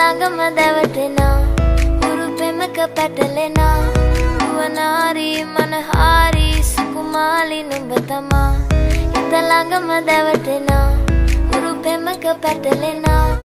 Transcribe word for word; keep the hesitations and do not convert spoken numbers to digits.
ළඟම දැවටෙනා උරු පෙමක පැටලෙනා වනාරි මනහාරි සුකුමාලි නුඹ තමා හිත ළඟම දැවටෙනා උරු පෙමක පැටලෙනා